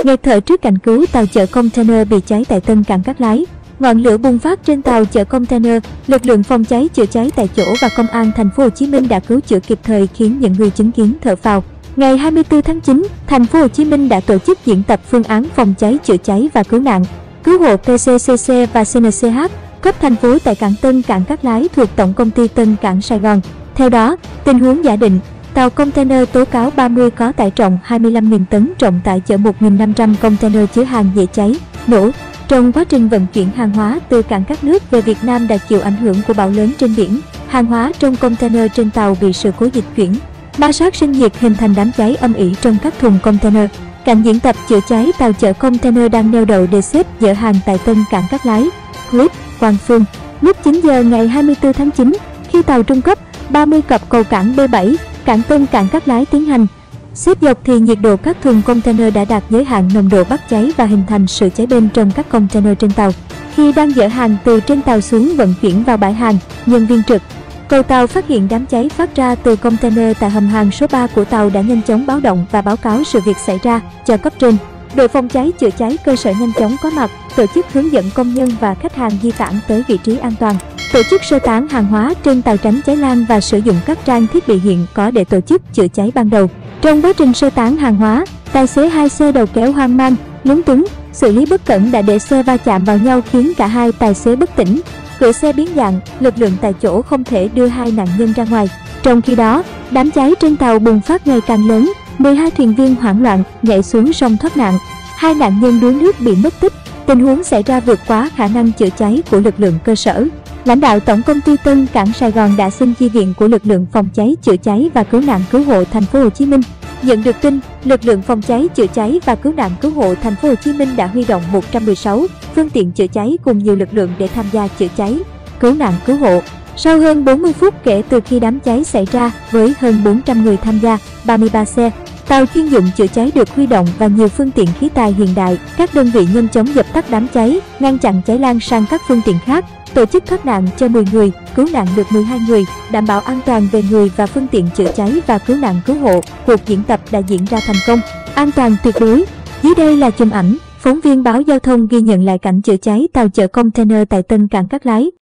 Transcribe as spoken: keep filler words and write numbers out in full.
Nghẹt thở trước cảnh cứu tàu chở container bị cháy tại Tân Cảng Cát Lái. Ngọn lửa bùng phát trên tàu chở container, lực lượng phòng cháy chữa cháy tại chỗ và công an thành phố Hồ Chí Minh đã cứu chữa kịp thời khiến những người chứng kiến thở phào. Ngày hai mươi tư tháng chín, thành phố Hồ Chí Minh đã tổ chức diễn tập phương án phòng cháy chữa cháy và cứu nạn, cứu hộ pê xê xê xê và xê en xê hát cấp thành phố tại cảng Tân Cảng Cát Lái thuộc Tổng công ty Tân Cảng Sài Gòn. Theo đó, tình huống giả định, tàu container tố cáo ba mươi có tải trọng hai mươi lăm nghìn tấn trọng tải chở một nghìn năm trăm container chứa hàng dễ cháy, nổ. Trong quá trình vận chuyển hàng hóa từ cảng các nước về Việt Nam đã chịu ảnh hưởng của bão lớn trên biển, hàng hóa trong container trên tàu bị sự cố dịch chuyển, ma sát sinh nhiệt hình thành đám cháy âm ỉ trong các thùng container. Cạnh diễn tập chữa cháy tàu chở container đang neo đậu để xếp dỡ hàng tại Tân Cảng Cát Lái. Clip Quang Phương. Lúc chín giờ ngày hai mươi tư tháng chín, khi tàu trung cấp ba mươi cập cầu cảng B bảy, cảng Tân Cảng Cát Lái tiến hành xếp dọc thì nhiệt độ các thùng container đã đạt giới hạn nồng độ bắt cháy và hình thành sự cháy bên trong các container trên tàu. Khi đang dỡ hàng từ trên tàu xuống vận chuyển vào bãi hàng, nhân viên trực cầu tàu phát hiện đám cháy phát ra từ container tại hầm hàng số ba của tàu đã nhanh chóng báo động và báo cáo sự việc xảy ra cho cấp trên. Đội phòng cháy chữa cháy cơ sở nhanh chóng có mặt, tổ chức hướng dẫn công nhân và khách hàng di tản tới vị trí an toàn, tổ chức sơ tán hàng hóa trên tàu tránh cháy lan và sử dụng các trang thiết bị hiện có để tổ chức chữa cháy ban đầu. Trong quá trình sơ tán hàng hóa, tài xế hai xe đầu kéo hoang mang, lúng túng, xử lý bất cẩn đã để xe va chạm vào nhau khiến cả hai tài xế bất tỉnh. Cửa xe biến dạng, lực lượng tại chỗ không thể đưa hai nạn nhân ra ngoài. Trong khi đó, đám cháy trên tàu bùng phát ngày càng lớn, mười hai thuyền viên hoảng loạn nhảy xuống sông thoát nạn. Hai nạn nhân đuối nước bị mất tích. Tình huống xảy ra vượt quá khả năng chữa cháy của lực lượng cơ sở. Lãnh đạo Tổng công ty Tân Cảng Sài Gòn đã xin chi viện của lực lượng phòng cháy chữa cháy và cứu nạn cứu hộ thành phố Hồ Chí Minh. Nhận được tin, lực lượng phòng cháy chữa cháy và cứu nạn cứu hộ thành phố Hồ Chí Minh đã huy động một trăm mười sáu phương tiện chữa cháy cùng nhiều lực lượng để tham gia chữa cháy, cứu nạn cứu hộ. Sau hơn bốn mươi phút kể từ khi đám cháy xảy ra, với hơn bốn trăm người tham gia, ba mươi ba xe, tàu chuyên dụng chữa cháy được huy động và nhiều phương tiện khí tài hiện đại, các đơn vị nhanh chóng dập tắt đám cháy, ngăn chặn cháy lan sang các phương tiện khác, tổ chức thoát nạn cho mười người, cứu nạn được mười hai người, đảm bảo an toàn về người và phương tiện chữa cháy và cứu nạn cứu hộ. Cuộc diễn tập đã diễn ra thành công, an toàn tuyệt đối. Dưới đây là chùm ảnh phóng viên báo giao thông ghi nhận lại cảnh chữa cháy tàu chở container tại Tân Cảng Cát Lái.